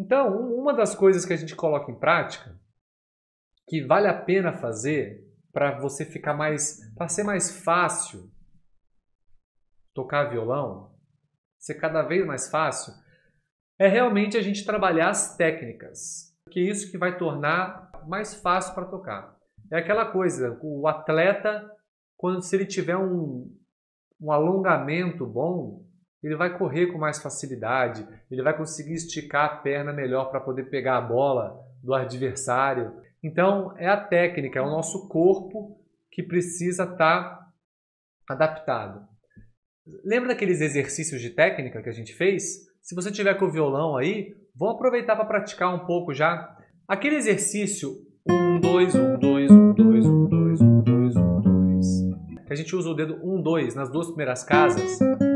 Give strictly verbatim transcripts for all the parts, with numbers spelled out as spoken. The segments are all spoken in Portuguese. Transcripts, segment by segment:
Então, uma das coisas que a gente coloca em prática, que vale a pena fazer para você ficar mais, para ser mais fácil tocar violão, ser cada vez mais fácil, é realmente a gente trabalhar as técnicas, porque é isso que vai tornar mais fácil para tocar. É aquela coisa, o atleta, quando se ele tiver um, um alongamento bom, ele vai correr com mais facilidade, ele vai conseguir esticar a perna melhor para poder pegar a bola do adversário. Então, é a técnica, é o nosso corpo que precisa estar adaptado. Lembra daqueles exercícios de técnica que a gente fez? Se você tiver com o violão aí, vamos aproveitar para praticar um pouco já. Aquele exercício um, dois, um, dois, um, dois, um, dois, um, dois, um, dois, que a gente usa o dedo um, dois nas duas primeiras casas.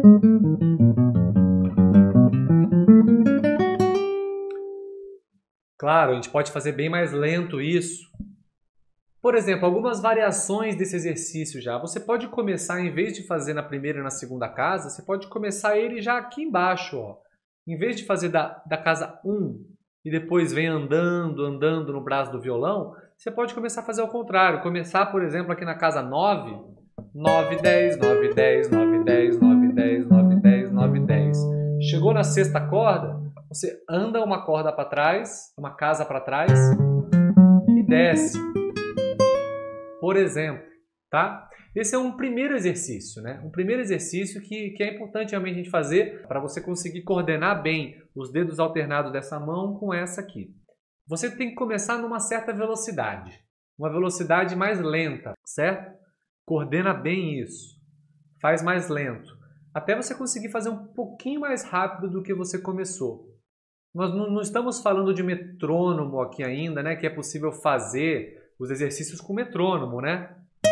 Claro, a gente pode fazer bem mais lento isso. Por exemplo, algumas variações desse exercício já. Você pode começar, em vez de fazer na primeira e na segunda casa, você pode começar ele já aqui embaixo, ó. Em vez de fazer da, da casa um e depois vem andando, andando no braço do violão, você pode começar a fazer ao contrário. Começar, por exemplo, aqui na casa nove, nove, dez, nove, dez, nove, dez, nove, dez, nove, dez, nove, dez. Chegou na sexta corda, você anda uma corda para trás, uma casa para trás e desce. Por exemplo, tá? Esse é um primeiro exercício, né? Um primeiro exercício que, que é importante realmente a gente fazer para você conseguir coordenar bem os dedos alternados dessa mão com essa aqui. Você tem que começar numa certa velocidade, uma velocidade mais lenta, certo? Coordena bem isso, faz mais lento, até você conseguir fazer um pouquinho mais rápido do que você começou. Nós não, não estamos falando de metrônomo aqui ainda, né? Que é possível fazer os exercícios com metrônomo, né?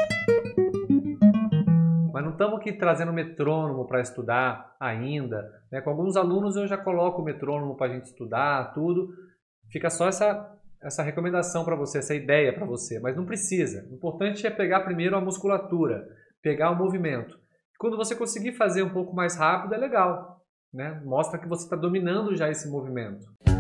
Mas não estamos aqui trazendo metrônomo para estudar ainda, né? Com alguns alunos eu já coloco o metrônomo para a gente estudar, tudo. Fica só essa, essa recomendação para você, essa ideia para você, mas não precisa. O importante é pegar primeiro a musculatura, pegar o movimento. Quando você conseguir fazer um pouco mais rápido, é legal, né? Mostra que você está dominando já esse movimento.